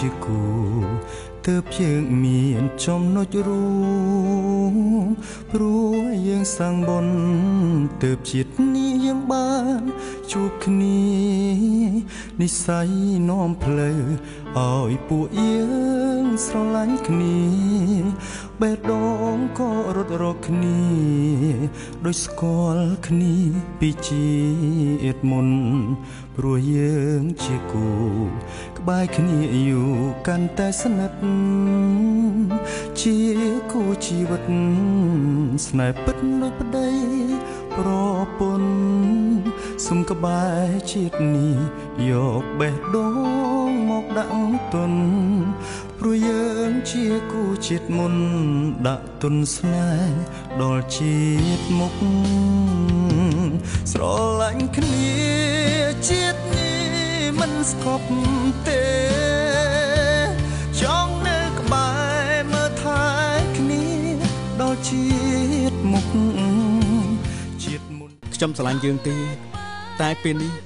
ជាគូទើបយើងមានចំណុចរួមព្រោះយើងសាងបុណ្យទើបជាតិនេះយើងបានជួបគ្នានិស្ស័យនាំផ្លូវឲ្យពួកយើងស្រឡាញ់គ្នាបេះដូងក៏រត់រកគ្នាដោយស្គាល់គ្នាពីជាតិមុនព្រោះយើងជាគូក្បែរគ្នាយូរកាន់តែស្និទ្ធជាគូជីវិតស្នេហ៍ពិតដូចប្តីប្រពន្ធសុំក្បែរជាតិនេះយកបេះដូងមកដាក់ទុនព្រោះយើងជាគូជាតិមុនដាក់ទុនស្នេហ៍ដល់ជាតិមុខស្រឡាញ់គ្នាជាតិនេះមិនស្កប់ទេចង់នៅក្បែរមើលថែគ្នាដល់ជាតិមុខជាតិមុនខ្ញុំស្រឡាញ់យើងទេតែពេលនេះ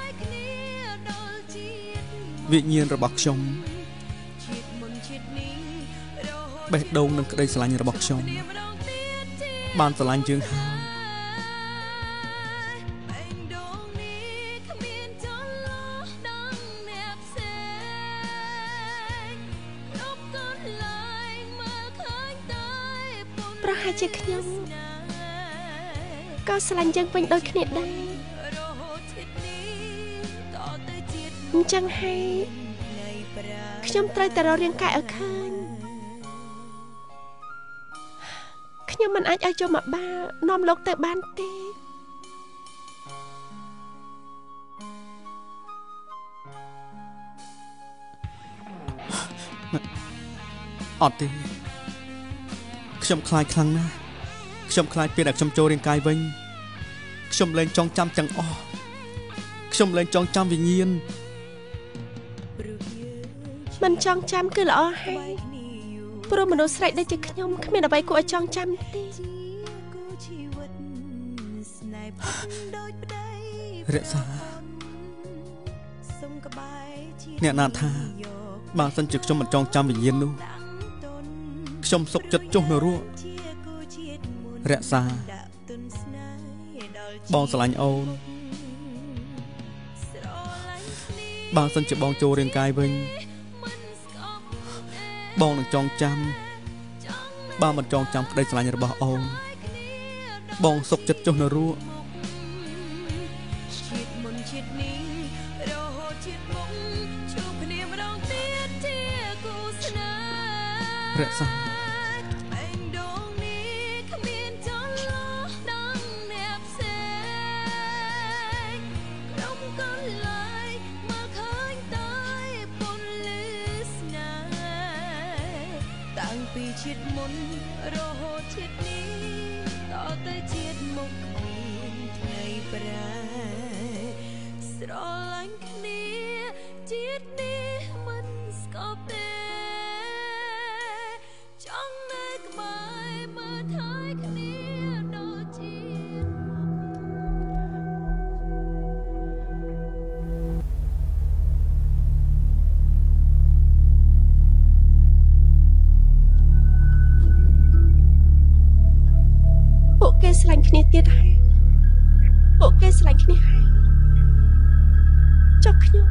វិញ្ញាណរបស់ខ្ញុំបេះដូងនឹងក្តីស្រឡាញ់របស់ខ្ញុំបានស្រឡាញ់យើងហើយប្រហែលជាខ្ញុំក៏ស្រឡាញ់យើងពេញដូចគ្នាដែរអញ្ចឹងហើយខ្ញុំត្រូវតែរករាងកាយឲ្យឃើញខ្ញុំមិនអាចឲ្យចូលមកបានាំលោកទៅបានទេអត់ទេខ្ញុំខ្លាចខ្លាំងណាស់ខ្ញុំខ្លាចពេលដែលខ្ញុំចូលរាងកាយវិញខ្ញុំលែងចងចាំទាំងអស់ខ្ញុំលែងចងចាំវិញ្ញាណមិនចងចាំគឺល្អហើយព្រោះមនុស្សស្រីដូចជាខ្ញុំគ្មានអ្វីគួរឲ្យចងចាំទេរក្សាអ្នកណាថាបើសិនជាខ្ញុំមិនចងចាំវិញ្ញាណនោះខ្ញុំសុខចិត្តចុះនៅរស់រក្សាបងស្រឡាញ់អូនបើសិនជាបងចូលរាងកាយវិញបងនឹងចងចាំបើមិនចងចាំក្តីស្រឡាញ់របស់អូនបងសុខចិត្តចុះនៅរស់រក្សាជាតិមុនរហូតជាតិនេះតទៅជាតិមុខគ្មានថ្ងៃប្រែស្រឡាញ់គ្នាជាតិនេះមិនស្កប់ទេចង់នៅក្បែរមើលថែគ្នាដល់ជាតិពួកគេស្រឡាញ់គ្នាទៀតហើយពួកគេស្រឡាញ់គ្នាហើយចុះខ្ញុំ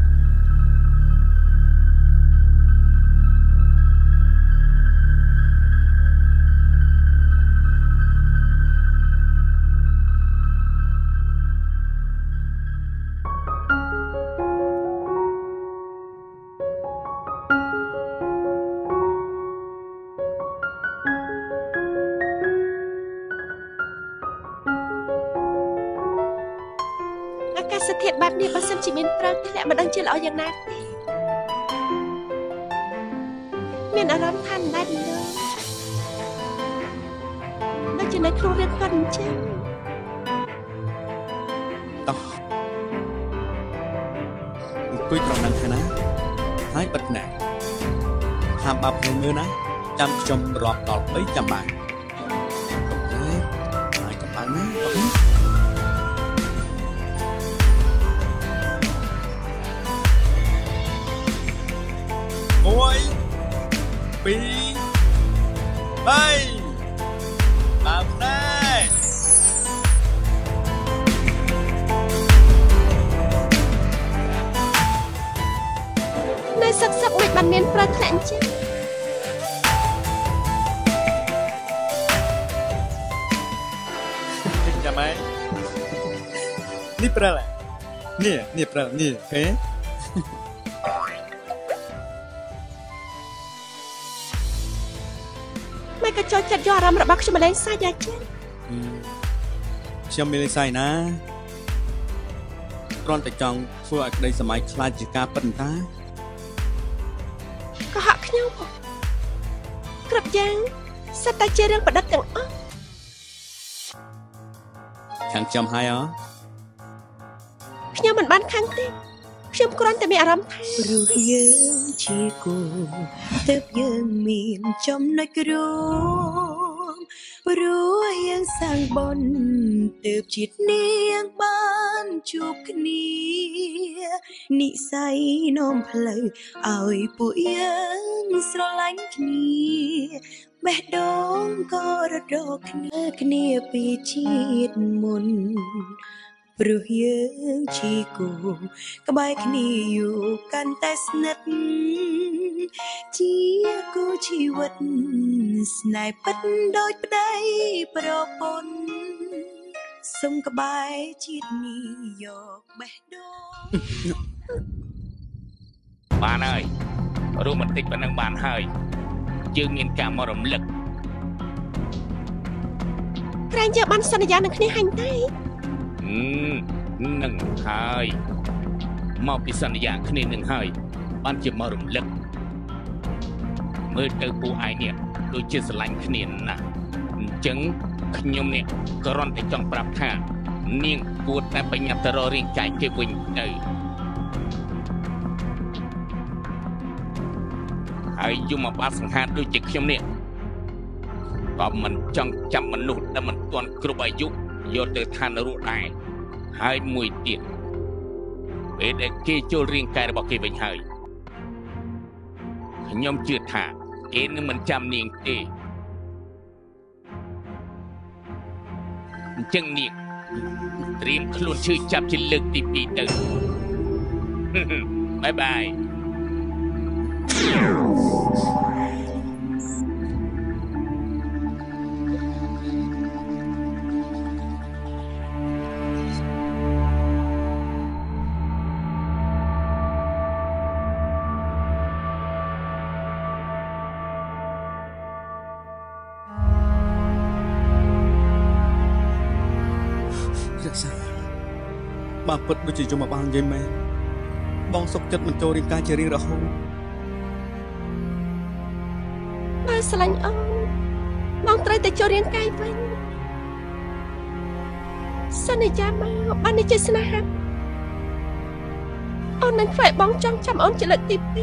ធាតុបែបនេះបើសិនជាមានព្រឹកធ្លាក់មិនដឹងជាល្អយ៉ាងណាទេមានអារម្មណ៍ថាណែនលើដូចជានៅក្នុងរាងកាត់អញ្ចឹងតោះអង្គុយត្រង់ហ្នឹងហើយណាហើយបិទភ្នែកហាមបាប់ភ្នែកមើលណាចាំខ្ញុំរាប់ដល់3ចាំបានអូខេហើយកំបាំងណា1 មានប្រើថ្នាក់ចឹងចាំម៉ែនេះប្រើនេះប្រើនេះហេម៉ែក៏ចូលចិត្តយកអារម្មណ៍របស់ខ្ញុំមកលេងសើចយ៉ាងចឹងខ្ញុំមានលេងសើចណាគ្រាន់តែចង់ធ្វើឲ្យក្តីសម័យខ្លាចជាការពិតតាក៏ហាក់ខ្ញុំគ្រប់យ៉ាងសិតតែជារឿងប្រឌិតទាំងអស់ខាងខ្ញុំហើយខ្ញុំមិនបានខាងទេខ្ញុំគ្រាន់តែមានអារម្មណ៍ថាព្រោះយើងជាគូទើបយើងមានចំណុចរួមព្រោះយើងសាងបុណ្យទើបជាតិនាងបានជួបគ្នានិស័យនាំផ្លូវឲ្យពួកយើងស្រឡាញ់គ្នាបេះដូងក៏រត់រកគ្នាពីជាតិមុនព្រោះយើងជាគូក្បែរគ្នាយូរកាន់តែស្និទ្ធជាគូជីវិតស្នេហ៍ពិតដូចប្តីប្រពន្ធសុំក្បែរជាតិនេះយកបេះដូងបានហើយរួមបន្តិចប៉ុណ្ណឹងបានហើយយើងមានការមករំលឹកក្រែងយើងបានសន្យានឹងគ្នាហាញ់តែនឹងហើយមកពីសន្យាគ្នានឹងហើយបានជាមករំលឹកមើលទៅពួកឯងនេះដូចជាស្រឡាញ់គ្នាណាស់អញ្ចឹងខ្ញុំនេះគ្រាន់តែចង់ប្រាប់ថានាងគួរតែបញ្ញត្តិរករាងកាយគេវិញទៅហើយយមបាសង្ហាដូចជាខ្ញុំនេះក៏មិនចង់ចាំមនុស្សដែលមិនទាន់គ្រប់អាយុយកទៅឋាននរកដែរហើយមួយទៀតពេលដែលគេចូលរាងកាយរបស់គេវិញហើយខ្ញុំជឿថាគេនឹងមិនចាំនាងទេអញ្ចឹងនាងត្រៀមខ្លួនឈឺចាប់ជាលើកទី2ទៅបាយបាយបើពិតដូចជាយមបាននិយាយមែនបងសុកចិត្តមិនចូលរាងកាយជារៀងរហូតបើស្រឡាញ់អូនបងត្រូវតែចូលរាងកាយវិញសន្យាមកបាននេះជាស្នេហាអូននឹងធ្វើឲ្យបងចង់ចាំអូនជាលើកទី2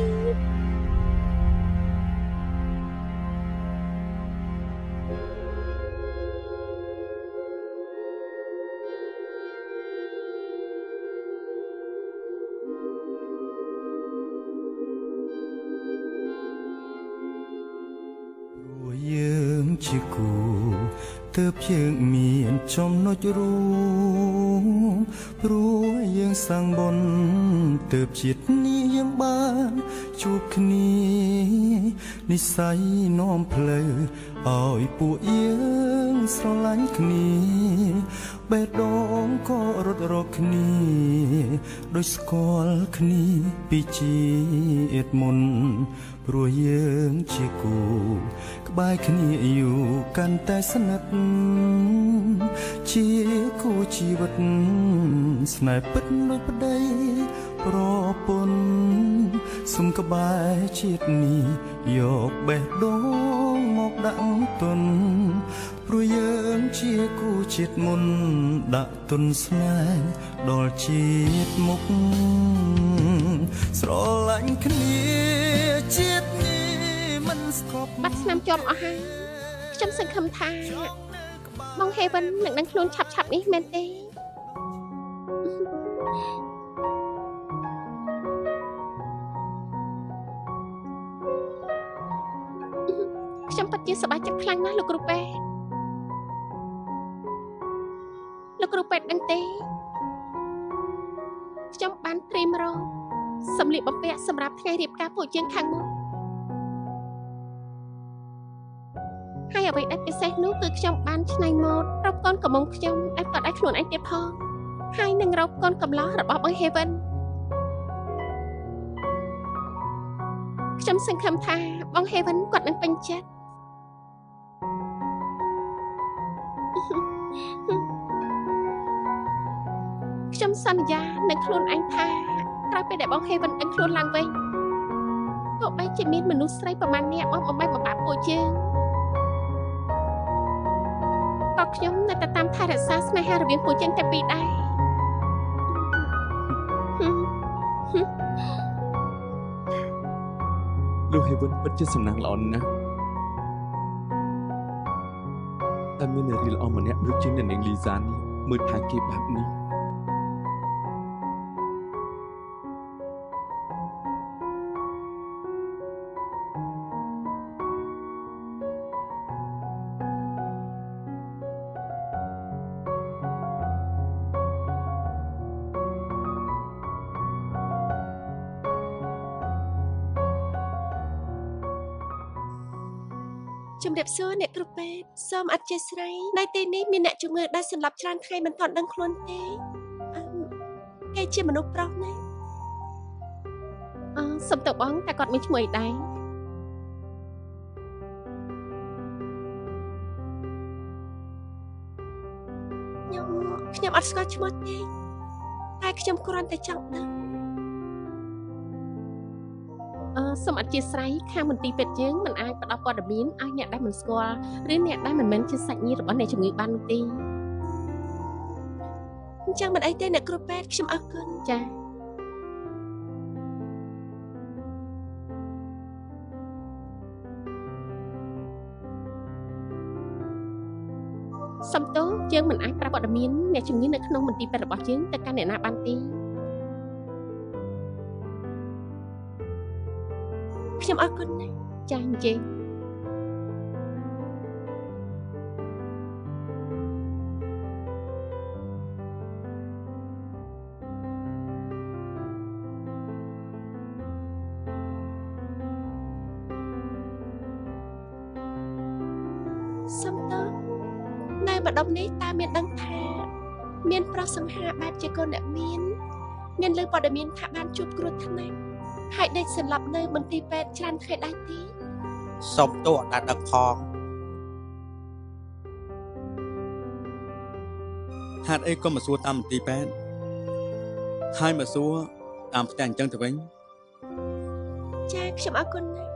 ជាគូទើបយើងមានចំណុចរួមព្រោះយើងសាងបុណ្យទើបជាតិនេះយើងបានជួបគ្នានិស័យនាំផ្លូវឲ្យពួកយើងស្រឡាញ់គ្នាបេះដូងក៏រត់រកគ្នាដូចស្គាល់គ្នាពីជាតិមុនព្រោះយើងជាគូក្បែរគ្នាយូរកាន់តែស្និទ្ធជាគូជីវិតស្នេហ៍ពិតដូចប្តីប្រពន្ធសុំក្បែរជាតិនេះយកបេះដូងមកដាក់ទុនព្រោះយើងជាគូជាតិមុនដាក់ទុនស្នេហ៍ដល់ជាតិមុខស្រឡាញ់គ្នាជាតិនេះមិនស្គប់បាត់ឆ្នាំជាប់អស់ហើយខ្ញុំសង្ឃឹមថាបងហេវិននឹងដឹងខ្លួនឆាប់នេះមែនទេខ្ញុំពិតជាសប្បាយចិត្តខ្លាំងណាស់លោកគ្រូពេទ្យលោកគ្រូពេទ្យដឹងទេខ្ញុំបានត្រៀមរកសម្លៀកបំពាក់សម្រាប់ថ្ងៃរៀបការពួកយើងខាងមុខហើយអ្វីដែលពិសេសនោះគឺខ្ញុំបានច្នៃម៉ូដរកកូនកំមុំខ្ញុំដែលគាត់ឲ្យខ្លួនឯងទៀតផងហើយនឹងរកកូនកំឡោះរបស់បង Heaven ខ្ញុំសង្ឃឹមថាបង Heaven គាត់នឹងពេញចិត្តខ្ញុំសន្យានឹងខ្លួនឯងថាក្រោយពេលដែលបង Heaven ដឹងខ្លួនឡើងវិញទោះបីជាមានមនុស្សស្រីប្រមាណនាក់មកបំបែកបំបាក់ពួកយើងក៏ខ្ញុំនៅតែតាមថែរក្សាស្នេហារវាងពួកយើងតែពីរដែរលោក Heaven ពិតជាសំណាងល្អណាស់តែមាននារីល្អម្នាក់ដូចជាអ្នកនាងលីសានេះមើលថែគេបែបនេះជំរាបសួរអ្នកគ្រូពេទ្យសូមអធិស្ឋាននៅទីនេះមានអ្នកជំងឺដែលសន្លប់ច្រើនថ្ងៃមិនទាន់ដឹងខ្លួនទេគេជាមនុស្សប្រុសណាសុំទៅបងតែគាត់មានឈ្មោះអីដែរខ្ញុំអត់ស្គាល់ឈ្មោះទេតែខ្ញុំគ្រាន់តែចង់ដឹងសូមអធិស្ឋានខាងមន្ទីរពេទ្យយើងមិនអាចផ្ដល់ព័ត៌មានឲ្យអ្នកដែលមិនស្គាល់ឬអ្នកដែលមិនមែនជាសាច់ញាតិរបស់អ្នកជំងឺបាននោះទេអញ្ចឹងមិនអីទេអ្នកគ្រូពេទ្យខ្ញុំអរគុណចា៎សំទោសយើងមិនអាចប្រាប់ព័ត៌មានអ្នកជំងឺនៅក្នុងមន្ទីរពេទ្យរបស់យើងទៅកាន់អ្នកណាបានទេខ្ញុំអរគុណណាស់ចា៎អញ្ចឹងសំទោសនៅម្ដុំនេះតើមានដឹងថាមានប្រុសសង្ហាបែបជាកូនអ្នកមានលើព័ត៌មានថាបានជួបគ្រោះថ្នាក់ហើយដេកសន្លប់នៅមន្ទីរពេទ្យច្រើនថ្ងៃដែរទេសុំទោសអត់ដឹងផងហេតុអីក៏មកសួរតាមមន្ទីរពេទ្យហើយមកសួរតាមផ្ទះអញ្ចឹងទៅវិញចាខ្ញុំអរគុណណាស់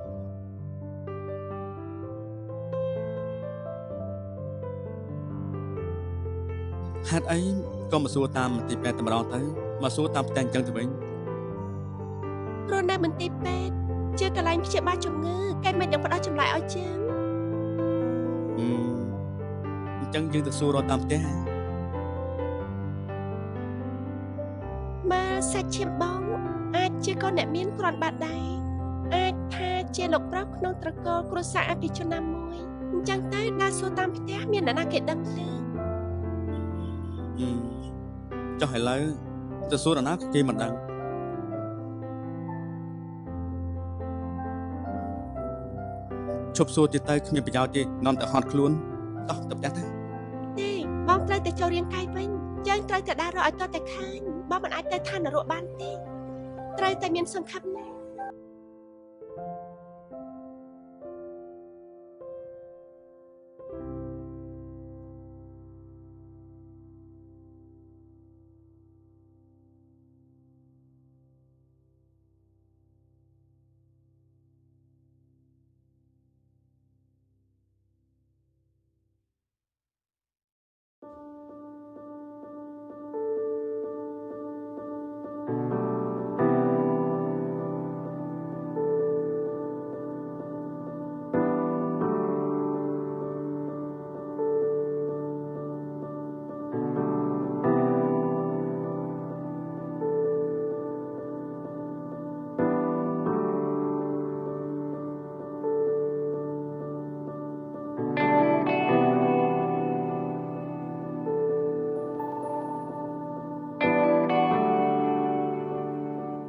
ហេតុអីក៏មកសួរតាមមន្ទីរពេទ្យតែម្ដងទៅមកសួរតាមផ្ទះអញ្ចឹងទៅវិញព្រោះនៅមន្ទីរពេទ្យជាកន្លែងព្យាបាលជំងឺគេមិននឹងផ្ដល់ចម្លើយឲ្យចឹងអញ្ចឹងយើងទៅសួររកតាមផ្ទះមើលសាច់ឈាមបងអាចជាកូនអ្នកមានគ្រាន់បាត់ដែរអាចថាជាលោកប្រុសក្នុងត្រកូលគ្រួសារអភិជនណាមួយអញ្ចឹងទៅដើរសួរតាមផ្ទះមានអ្នកណាគេដឹងទេចុះឥឡូវទៅសួរអ្នកណាគេមិនដឹងឈប់សួរទៀតទៅគ្មានប្រយោជន៍ទេនាំតែហត់ខ្លួនតោះទៅផ្ទះទៅទេបងត្រូវតែចូលរាងកាយវិញយើងត្រូវតែដើររកឲ្យតតែឃើញបងមិនអាចទៅឋាននរកបានទេត្រូវតែមានសង្ឃឹមណា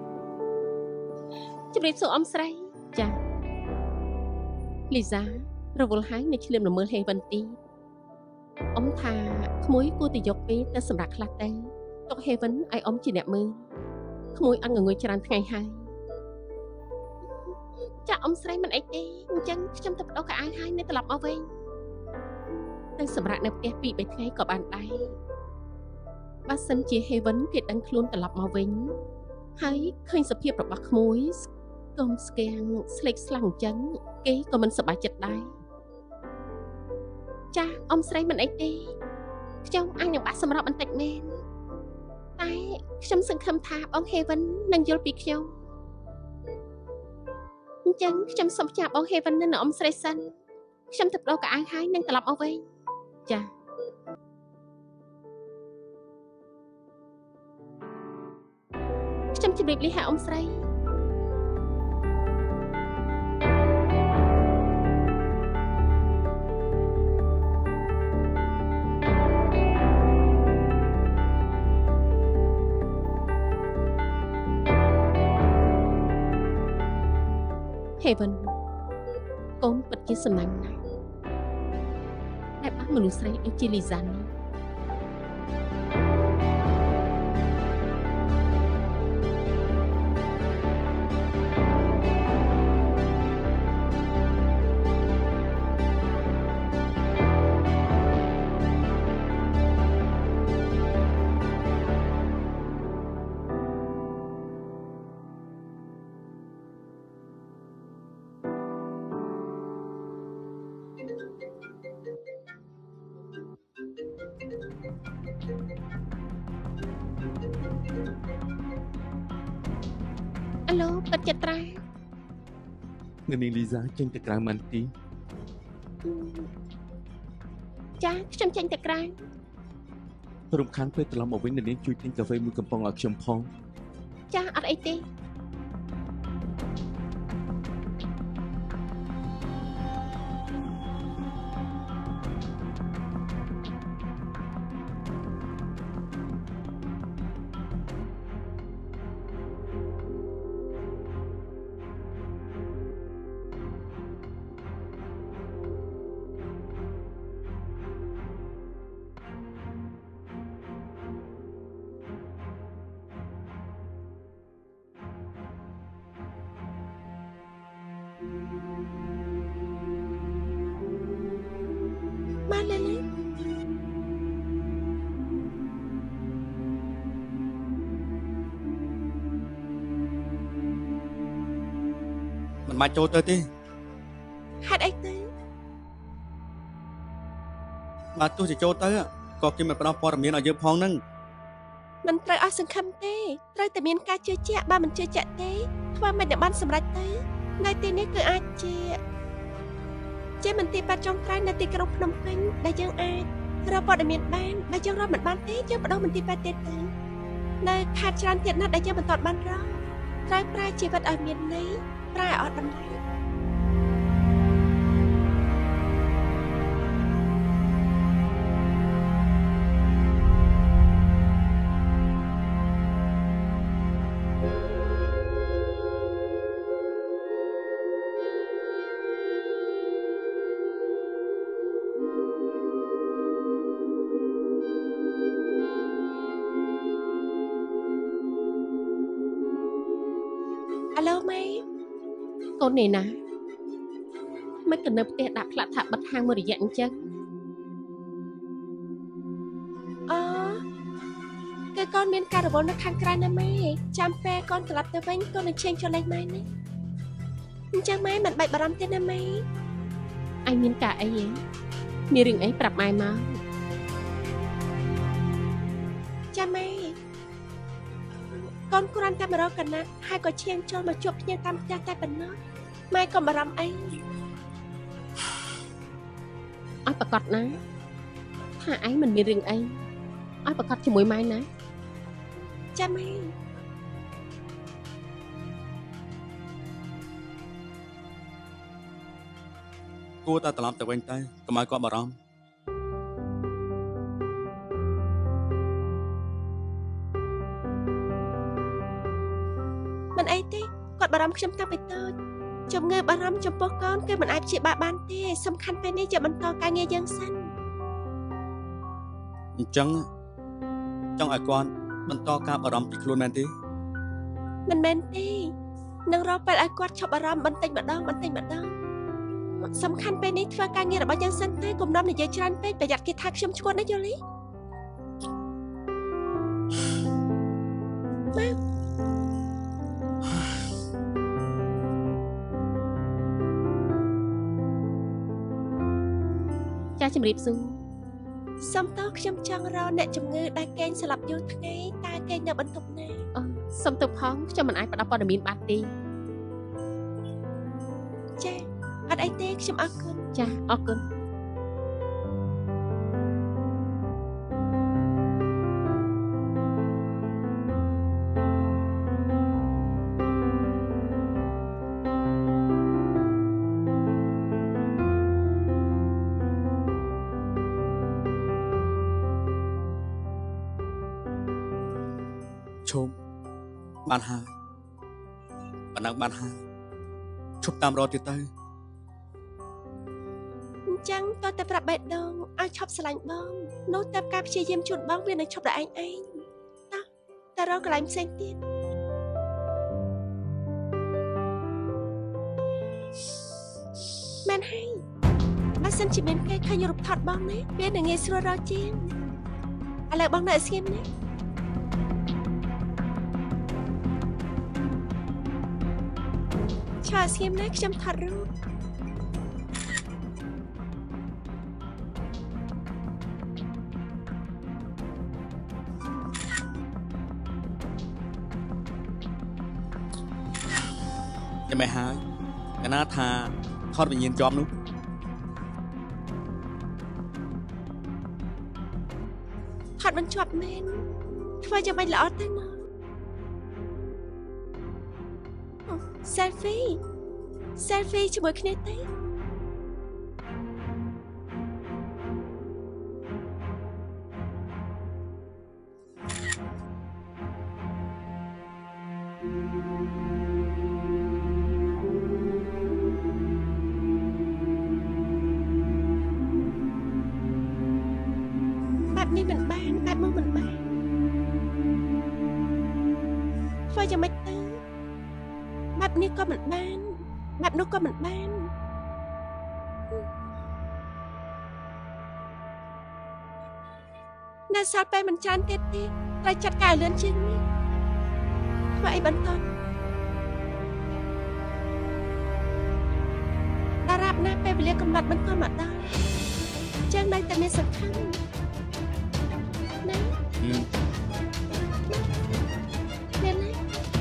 ជំរាបសួរអ៊ំស្រីចាលីសារវល់ហើយនៅឆ្លៀមល្មើហេវិនទីអ៊ំថាក្មួយគួរតែយកពេលទៅសម្រាប់ខ្លះទៅទុកហេវិនឲ្យអ៊ំជាអ្នកមើលក្មួយអត់ងងុយច្រើនថ្ងៃហើយចាអ៊ំស្រីមិនអីទេអញ្ចឹងខ្ញុំទៅបដោះកៅអៅហើយនៅត្រឡប់មកវិញទៅសម្រាប់នៅផ្ទះ2-3ថ្ងៃក៏បានដែរបើសិនជាហេវិនគេដឹងខ្លួនត្រឡប់មកវិញហើយឃើញសភាពរបស់ក្មួយកុំស្គាំងស្លេកស្លាំងអញ្ចឹងគេក៏មិនសប្បាយចិត្តដែរចាអ៊ំស្រីមិនអីទេខ្ញុំអាចនឹងបាក់សម្រាប់បន្តិចមែនតែខ្ញុំសង្ឃឹមថាបងហេវិននឹងយល់ពីខ្ញុំអញ្ចឹងខ្ញុំសូមចាបងហេវិននៅអ៊ំស្រីសិនខ្ញុំទៅបដោះកៅអៅហើយនឹងត្រឡប់មកវិញចាខ្ញុំជម្រាបលាហើយអ៊ំស្រីហេវិនកូនពិតជាសំណាញ់ណាស់តែបានមនុស្សស្រីដូចជាលីសានេះអាឡូពិតជាត្រានៅនាងលីសាចេញទៅក្រៅមិនទីចាខ្ញុំចេញទៅក្រៅរំខានពេលត្រឡប់មកវិញនៅនាងជួយទិញកាហ្វេមួយកំប៉ុងឲ្យខ្ញុំផងចាអត់អីទេមកលេលេមិនបាច់ចូលទៅទេហេតុអីទៅបើទោះជាចូលទៅក៏គេមិនផ្ដល់ព័ត៌មានឲ្យយើងផងហ្នឹងមិនត្រូវអស់សង្ឃឹមទេត្រូវតែមានការជឿជាក់បើមិនជឿជាក់ទេធ្វើមិនបានសម្រេចទៅនៅទីនេះគឺអាចជាមន្ទីរពេទ្យចុងក្រោយនៅទីក្រុងភ្នំពេញដែលយើងអាចរកព័ត៌មានបានបើយើងរកមិនបានទេយើងបដូរមន្ទីរពេទ្យទៀតទៅនៅខេត្តច្រើនទៀតណាស់ដែលយើងមិនទាន់បានរកត្រូវប្រើជីវិតឲ្យមានន័យប្រើឲ្យអត់តម្លៃអាឡូម៉ែកូននេះណាមិនក៏នៅផ្ទះដាក់ផ្លាកថាបិទហាងមួយរយៈអញ្ចឹងគឺកូនមានការរវល់នៅខាងក្រៅណាម៉ែចាំពេលកូនត្រឡប់ទៅវិញកូននឹងឆេងចូលលេងម៉ែណាអញ្ចឹងម៉ែមិនបាច់បារម្ភទេណាម៉ែអញមានការអីហ៎មានរឿងអីប្រាប់ម៉ែមកចាំម៉ែកូនគ្រាន់តែមករកកណាត់ហើយក៏ឈានចូលមកជួបគ្នាតាមផ្ទះតែប៉ុណ្ណោះម៉ែកុំបារម្ភអីអត់ប្រកាសណាថាឯងមិនមានរឿងអីអត់ប្រកាសជាមួយម៉ែណាចាំម៉ែគួរតែត្រឡប់ទៅវិញទៅកុំឲ្យគាត់បារម្ភមិនអីទេគាត់បារម្ភខ្ញុំតាំងពីតូចចំងើបារម្ភចំពោះកូនគឺមិនអាចព្យាបាលបានទេសំខាន់ពេលនេះជាបន្តការងារយើងសិនអញ្ចឹងចង់ឲ្យគាត់បន្តការបារម្ភពីខ្លួនមែនទេមិនមែនទេនឹងរកពេលឲ្យគាត់ឈប់បារម្ភបន្តិចម្ដងសំខាន់ពេលនេះធ្វើការងាររបស់យើងសិនទេកុំនាំនិយាយច្រើនពេកប្រយ័ត្នគេថាខ្ញុំឈួតណាយល់ទេមកចាជំរាបសួរសំតោខ្ញុំចង់រកអ្នកជំងឺដែលកេងស្លាប់យូរថ្ងៃតើកេងនៅបន្ទប់ណាសុំទោសផងខ្ញុំមិនអាចផ្ដល់ព័ត៌មានបានទេចាអត់អីទេខ្ញុំអរគុណចាអរគុណឈប់បានហើយបណ្ដឹងបានហើយឈប់តាមរត់ទៀតទៅអញ្ចឹងតើតែប្រាប់បេះដូងឲ្យឈប់ស្រឡាញ់បងនោះតែការព្យាយាមជូនបងវានឹងឈប់ដល់ឯងតើរកកន្លែងផ្សេងទៀតមែនហើយបើសិនជាមានគេឃើញរូបថតបងណាវានឹងងាយស្រួលរកជាងឥឡូវបងនៅស្ងៀមណាឆាស្ងៀមណាខ្ញុំថតរូបចាំមិនហើយកណាថាថតវិញ្ញាណជាប់នោះថតមិនជាប់មែនធ្វើយ៉ាងម៉េចល្អទៅណា selfie ជាមួយគ្នាទេបែបនេះមិនបានបែបនោះមិនបានធ្វើយ៉ាងម៉េចទៅបែបនេះក៏មិនបានបែបនោះក៏មិនបាននៅសល់ពេលមិនច្រើនទៀតទេត្រូវចាត់ការលឿនជាងនេះធ្វើអីបន្តតារាបណាពេលវេលាកំណត់បន្តមកដល់ចឹងនៅតែមានសង្ឃឹមណាមានទេ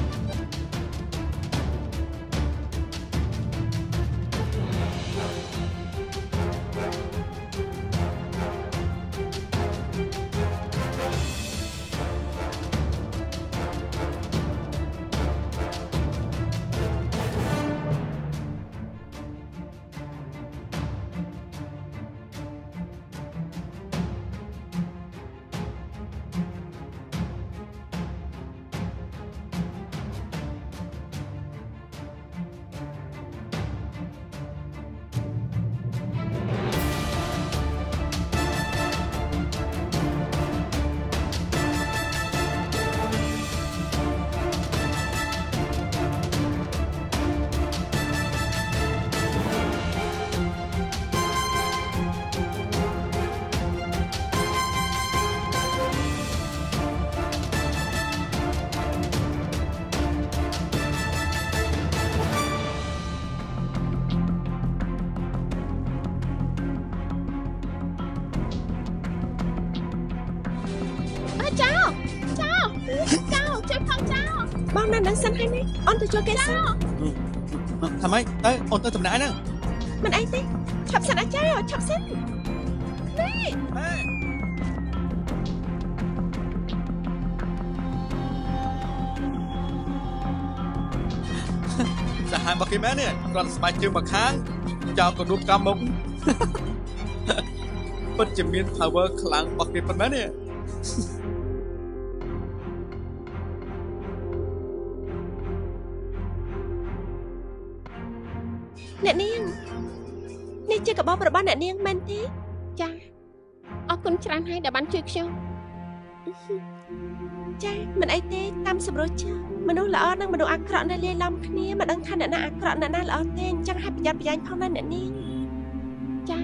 បងនៅនឹងសិនហើយនេះអូនទៅជួយគេសិនថាម៉េចទៅអូនទៅតំណាក់ហ្នឹងមិនអីទេឆាប់សិនអាចារ្យឆាប់សិននេះសាហាវរបស់គេមែននេះគ្រាន់ស្បែកជើងមកខាងចោលក៏ដួលកម្មមុខពិតជាមាន power ខ្លាំងរបស់គេប៉ុណ្ណឹងនេះអ្នកនាងនេះជាកាបូបរបស់អ្នកនាងមែនទេចាអរគុណច្រើនហើយដែលបានជួយខ្ញុំចាមិនអីទេតាមសម្រួលចាមនុស្សល្អនិងមនុស្សអាក្រក់នៅលាយឡំគ្នាមិនដឹងថាអ្នកណាអាក្រក់អ្នកណាល្អទេអញ្ចឹងឲ្យប្រយ័ត្នប្រយែងផងណាអ្នកនាងចា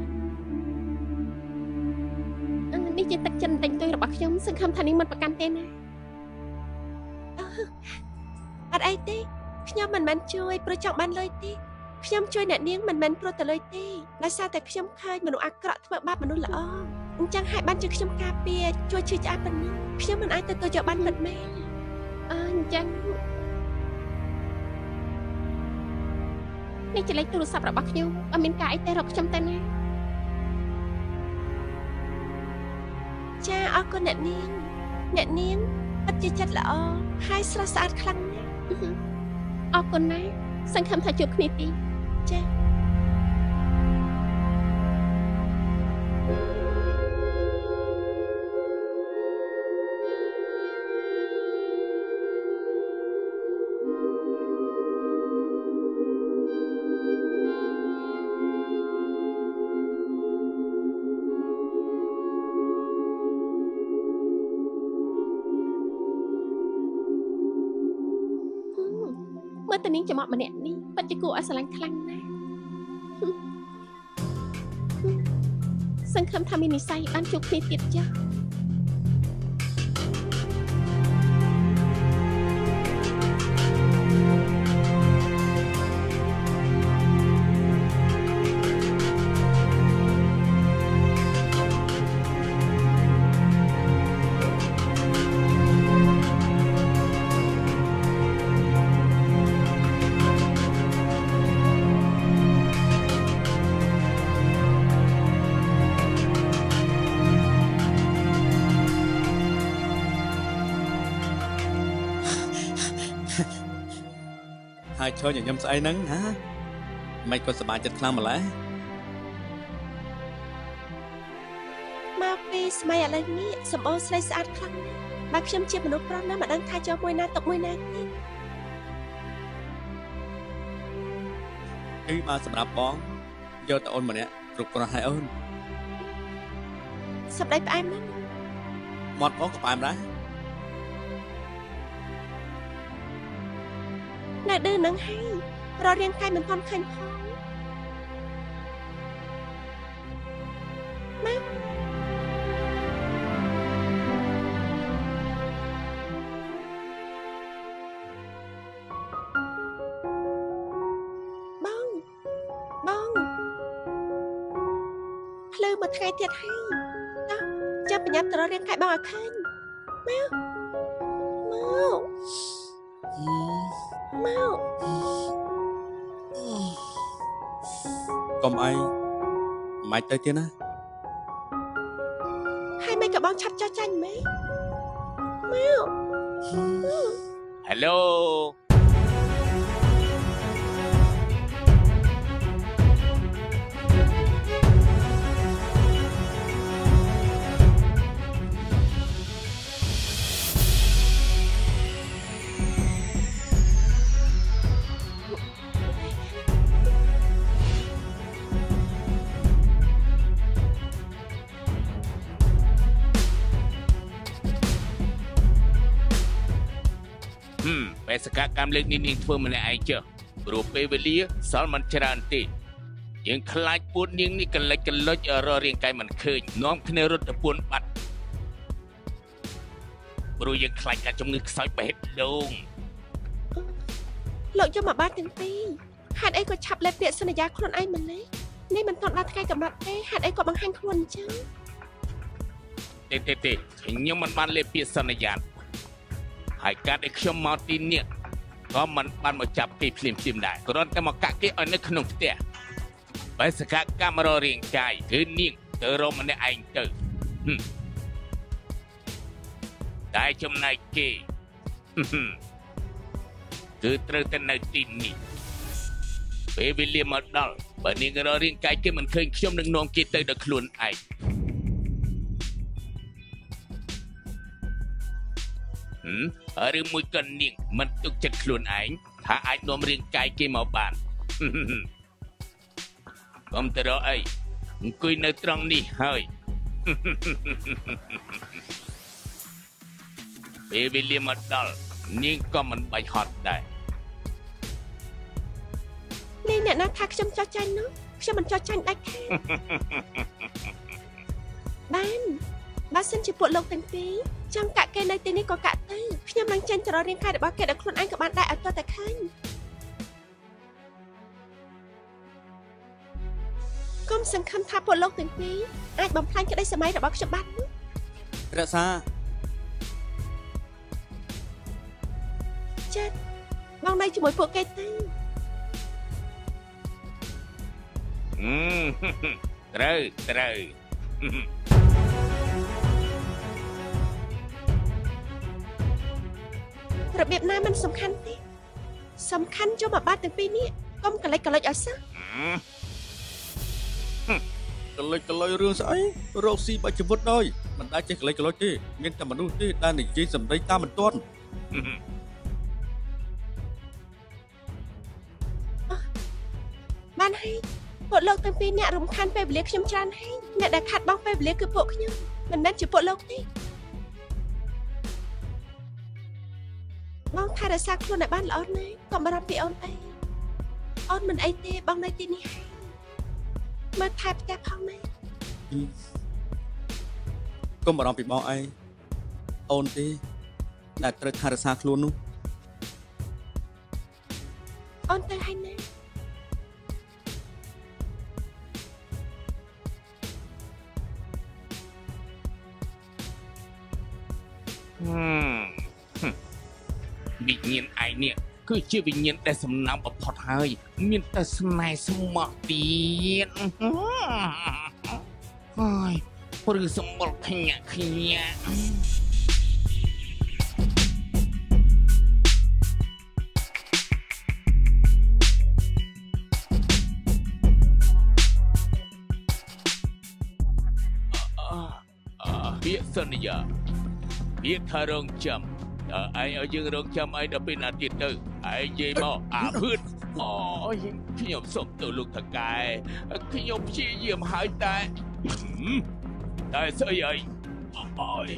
នេះជាទឹកចិត្តតែងទុយរបស់ខ្ញុំសង្ឃឹមថានាងមិនប្រកាន់ទេណាអត់អីទេខ្ញុំមិនមែនជួយព្រោះចង់បានលុយទេខ្ញុំជួយអ្នកនាងមិនមែនព្រោះតែលុយទេដោយសារតែខ្ញុំឃើញមនុស្សអាក្រក់ធ្វើបាបមនុស្សល្អអញ្ចឹងហើយបានជាខ្ញុំការពារជួយឈឺឆ្អាបប៉ុណ្ណឹងខ្ញុំមិនអាចទៅយកបានពិតមែនអញ្ចឹងនេះជាលេខទូរស័ព្ទរបស់ខ្ញុំអត់មានការអីទេរកខ្ញុំទៅណាចាអរគុណអ្នកនាងពិតជាចិត្តល្អហើយស្រស់ស្អាតខ្លាំងណាស់អរគុណណាស់សង្ឃឹមថាជួបគ្នាទីចាមើលតានាងចំអកម្នាក់នេះពិតជាគួរឲ្យស្រឡាញ់ខ្លាំងណាស់សង្ឃឹមថាមាននិស្ស័យបានជួបគ្នាទៀតចា៎ហើយឈរញញឹមស្អីហ្នឹងហាមិនក៏សប្បាយចិត្តខ្លាំងម្ល៉េះមកពីសម័យឥឡូវនេះសម្បូរស្រីស្អាតខ្លាំងណាស់បើខ្ញុំជាមនុស្សប្រុសណាស់មិនដឹងថាចូលមួយណាទុកមួយណាទេគឺបើសម្រាប់បងយកតែអូនម្នាក់គ្រប់គ្រាន់ហើយអូនសម្ដីផ្អែមណាស់មាត់បងក៏ផ្អែមដែរនៅឌឺនឹងហើយរករាងកាយមិនទាន់ឃើញផងមកបងភ្លឺមួយថ្ងៃទៀតហើយតោះចាំប្រញាប់ទៅរករាងកាយបងឲ្យឃើញមកកុំអីមិនទៅទៀតណាហើយមិនក៏បងឆាប់ចោះចាញ់មែនមក Helloបេសកកម្មលើកនេះនាងធ្វើម្នាក់ឯងចុះព្រោះពេលវេលាសល់មិនច្រើនទេយើងខ្លាចពួននាងនេះកលិចកលុចរករាងកាយមិនឃើញនាំគ្នារត់ទៅពួនបាត់ព្រោះយើងខ្លាចការជំងឺខ្សោយបេះដូងលោកយកមកបានទាំងពីរហេតុអីក៏ឆាប់លេបពាក្យសន្យាខ្លួនឯងម្លេះនេះមិនទាន់ដល់ថ្ងៃកំណត់ទេហេតុអីក៏បង្ហាញខ្លួនអញ្ចឹងទេខ្ញុំមិនបានលេបពាក្យសន្យាហើយការដែលខ្ញុំមកទីនេះក៏មិនបានមកចាប់គេភ្លាមដែរគ្រាន់តែមកកាក់គេឲ្យនៅក្នុងផ្ទះបេសកកម្មររាងកាយគឺនាងទៅរកម្នាក់ឯងទៅតែចំណែកគេគឺត្រូវតែនៅទីនេះពេលវេលាមកដល់បើនាងររាងកាយគេមិនឃើញខ្ញុំនឹងនាំគេទៅដល់ខ្លួនឯងឬមួយក៏នាងមិនទុកចិត្តខ្លួនឯងថាអាចនាំរាងកាយគេមកបានកុំទៅរកអីអង្គុយនៅត្រង់នេះហើយពេលវេលាមកដល់នាងក៏មិនបាច់ហត់ដែរនាងអ្នកណាថាខ្ញុំចោះចាញ់នោះខ្ញុំមិនចោះចាញ់ដាច់ខាតបានបើសិនជាពួកលោកទាំងពីរចង់កាក់គេនៅទីនេះក៏កាក់ទៅខ្ញុំនឹងចេញទៅរករាងកាយរបស់គេដល់ខ្លួនឯងក៏បានដែរឲ្យទាល់តែឃើញកុំសង្ឃឹមថាពួកលោកទាំងពីរអាចបំផ្លាញក្តីសម័យរបស់ខ្ញុំបាននោះរក្សាចា៎បងនៅជាមួយពួកគេទៅត្រូវរបៀបណាមិនសំខាន់ទេសំខាន់ចូលមកបាត់ទាំងពីរនេះកុំកលិចឲ្យសោះកលិចរឿងស្អីរកស៊ីបាច់ជីវិតហើយមិនដែលចេះកលិចទេមានតែមនុស្សទេដែលនិយាយសម្ដីតាមមិនទាន់បានហើយពួកលោកទាំងពីរអ្នករំខានពេលវេលាខ្ញុំច្រើនហើយអ្នកដែលខាត់បង់ពេលវេលាគឺពួកខ្ញុំមិនមែនជាពួកលោកទេបងថែរក្សាខ្លួនឲ្យបានល្អណាស់កុំបារម្ភពីអូនអីអូនមិនអីទេបងនៅទីនេះហើយមើលថែផ្ទះផងណាកុំបារម្ភពីបងឯងអូនទេដែលត្រូវថែរក្សាខ្លួននោះអូនទៅហើយណាវិញ្ញាណឯងនេះគឺជាវិញ្ញាណដែលសំណាងបំផុតហើយមានតែស្នេហ៍ស្មោះទៀតហើយព្រឺសម្បល់ខ្ញាក់ពាក្យសន្យាពាក្យថារងចាំឯងឲ្យយើងរងចាំឯងដល់ពេលណាទៀតទៅឯងនិយាយមកអាភឿនអូយខ្ញុំសុំទៅលោកថកែខ្ញុំព្យាយាមហើយតែស្អីអីអូយ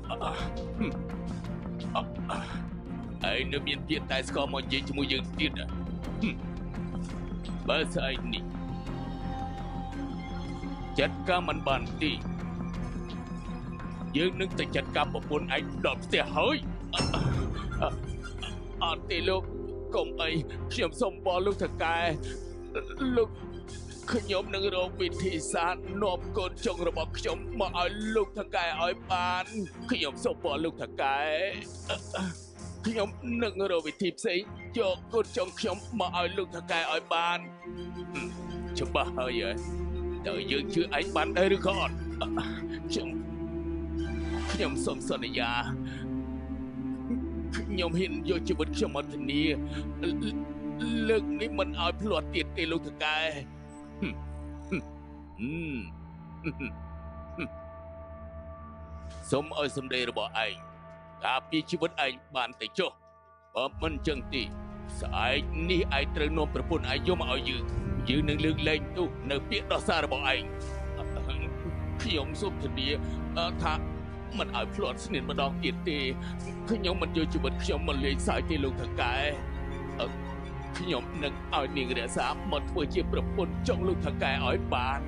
ឯងនៅមានពាក្យតែស្គាល់មកនិយាយជាមួយយើងទៀតបើស្អីនេះចាត់ការមិនបានទីយើងនឹងទៅចាត់ការប្រពន្ធឯងដល់ផ្ទះហើយអត់ទេលោកកុំអីខ្ញុំសូមបល់លោកថកែលោកខ្ញុំនឹងរកវិធីសាស្ត្រនាំកូនចុងរបស់ខ្ញុំមកឲ្យលោកថកែឲ្យបានខ្ញុំសូមបល់លោកថកែខ្ញុំនឹងរកវិធីផ្សេងយកកូនចុងខ្ញុំមកឲ្យលោកថកែឲ្យបានច្បាស់ហើយតើយើងជឿឯងបានដែរឬក៏អត់ខ្ញុំសូមសន្យាខ្ញុំហ៊ានយកជីវិតខ្ញុំមកធានាលើកនេះមិនឲ្យភ្លាត់ទៀតទេលោកថកែសូមឲ្យសម្ដីរបស់ឯងការពារជីវិតឯងបានទៅចុះបើមិនចឹងទេស្អែកនេះឯងត្រូវនាំប្រពន្ធឯងយកមកឲ្យយើងនឹងលើកលែងទោសនៅពាក្យដោះសាររបស់ឯងខ្ញុំសូមធានាថាមិនឲ្យភ្លាត់ស្នៀនម្ដងទៀតទេខ្ញុំមិនយកជីវិតខ្ញុំមកលេងសើចទេលោកថកែខ្ញុំនឹងឲ្យនាងរក្សាមកធ្វើជាប្រពន្ធចុងលោកថកែឲ្យបាន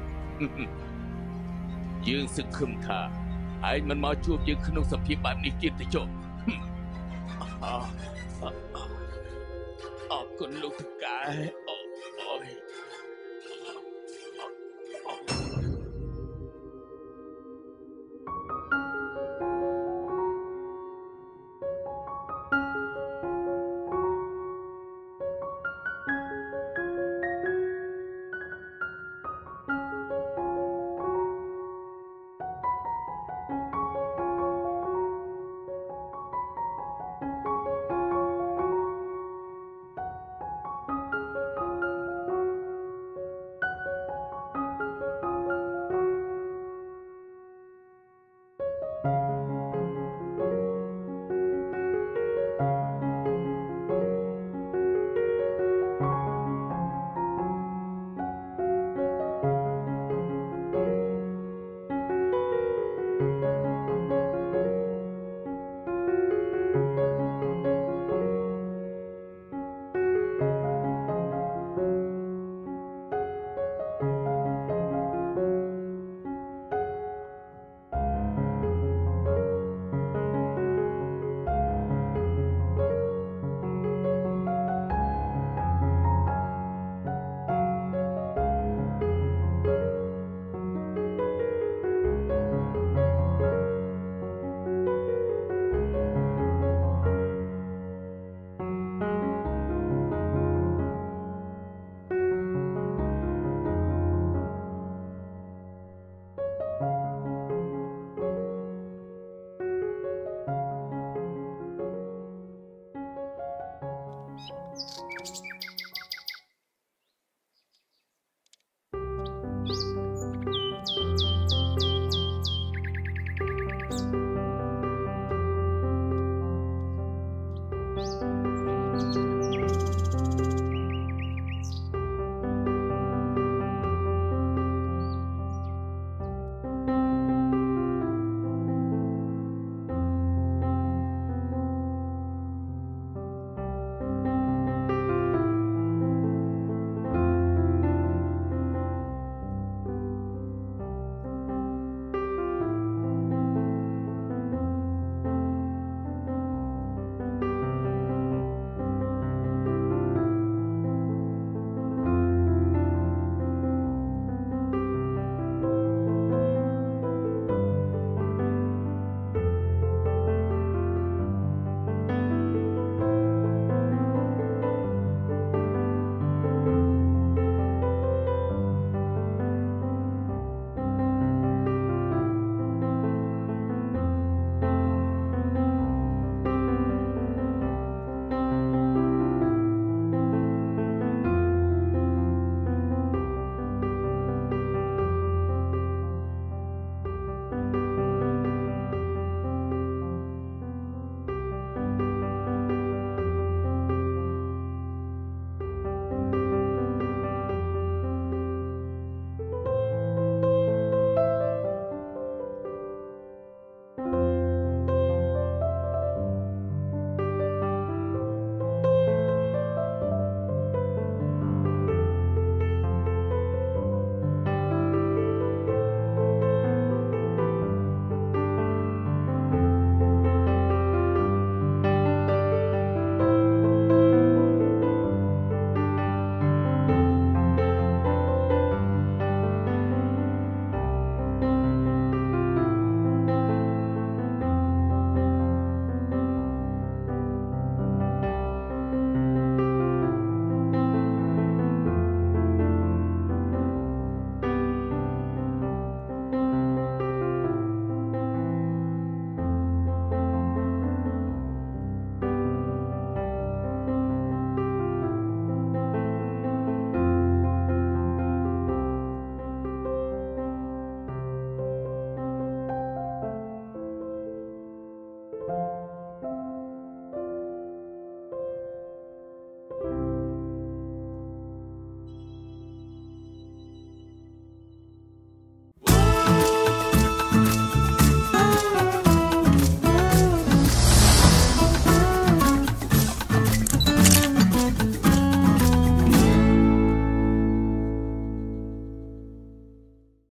យើងសង្ឃឹមថាឯងមិនមកជួបយើងក្នុងសភាពបែបនេះទៀតទេចុះអរគុណលោកថកែអូយ